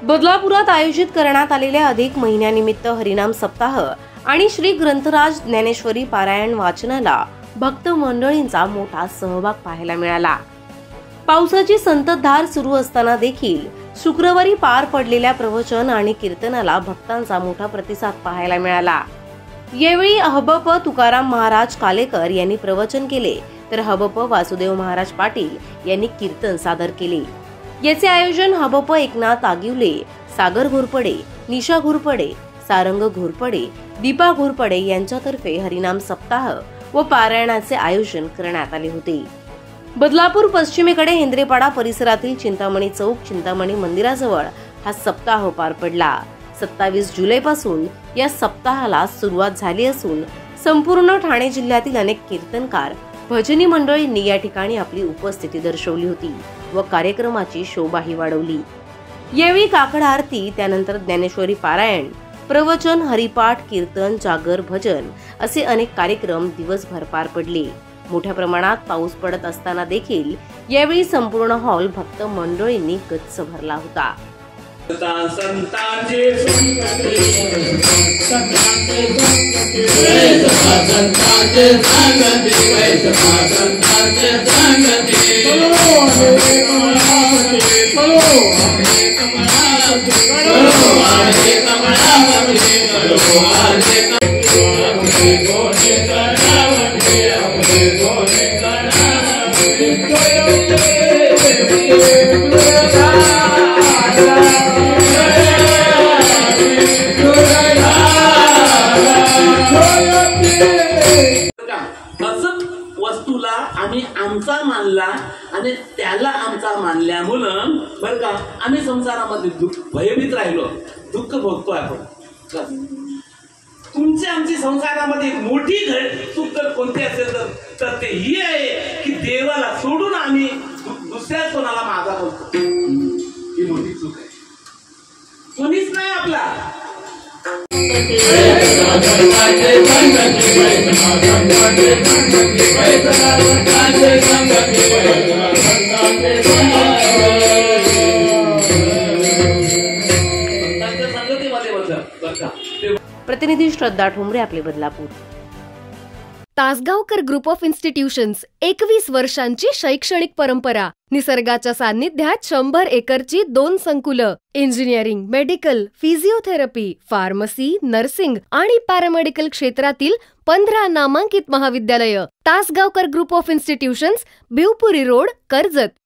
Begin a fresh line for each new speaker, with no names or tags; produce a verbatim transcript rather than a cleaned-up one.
बदलापुरात आयोजित करण्यात आलेल्या अधिक महिन्यानिमित्त हरिनाम सप्ताह आणि श्री ग्रंथराज ज्ञानेश्वरी पारायण वाचनाला भक्त मंडळींचा मोठा सहभाग पाहायला मिळाला। पावसाची संततधार सुरू असताना देखील शुक्रवारी पार पडलेल्या प्रवचन आणि कीर्तनाला भक्तांचा मोठा प्रतिसाद पाहायला मिळाला। यावेळी हबप तुकाराम महाराज कालेकर यांनी प्रवचन केले, तर हबप वासुदेव महाराज पाटील यांनी कीर्तन सादर केले। याचे आयोजन हबप एकनाथ आगिवले, सागर घोरपडे, निशा घोरपडे, सारंग घोरपडे, दीपा घोरपडे यांच्यातर्फे हरिनाम सप्ताह व पारायणाचे आयोजन करण्यात आले होते। बदलापूर पश्चिमेकडे हेंद्रेपाडा परिसरातील चिंतामणी चौक चिंतामणी मंदिराजवळ हा सप्ताह पार पडला। सत्तावीस जुलै पासून या सप्ताहाला सुरुवात झाली असून संपूर्ण ठाणे जिल्ह्यातील अनेक कीर्तनकार भजनी मंडळींनी या ठिकाणी आपली उपस्थिती दर्शवली होती व कार्यक्रमाची शोभाही वाढवली। यावेळी काकड आरती, त्यानंतर ज्ञानेश्वरी पारायण, प्रवचन, हरिपाठ, कीर्तन, जागर, भजन असे अनेक कार्यक्रम दिवसभर पार पडले। मोठ्या प्रमाणात पाऊस पडत असताना देखील यावेळी संपूर्ण हॉल भक्त मंडळींनी गच्च भरला होता।
संतांचे संगती संतांचे संगती संतांचे संगती संतांचे संगती चलो हरे कमलावती चलो हरे कमलावती चलो हरे कमलावती चलो हरे कमलावती गोरे कमलावती अपने गोरे कमलावती वस्तूला आम्ही आमचा मानला आणि त्याला आमचा मानल्यामुळं बरं का आम्ही संसारामध्ये दुःख भयभीत राहिलो, दुःख भोगतोय आपण। तुमची आमची संसारामध्ये मोठी चूक जर कोणती असेल तर ते ही आहे की देवाला सोडून आम्ही दुसऱ्या कोणाला माझा बोलतो, ही मोठी चूक आहे। कोणीच नाही आपला।
प्रतिनिधी श्रद्धा ठोंबरे, आपले Badlapur.
Tasgaonkar group of institutions, एकवीस वर्षांची शैक्षणिक परंपरा, निसर्गाच्या सान्निध्यात शंभर एकरची दोन संकुलं, engineering, medical, physiotherapy, pharmacy, nursing आणि पॅरामेडिकल क्षेत्रातील पंधरा नामांकित महाविद्यालय। Tasgaonkar group of institutions, Bhivpuri road, Karjat.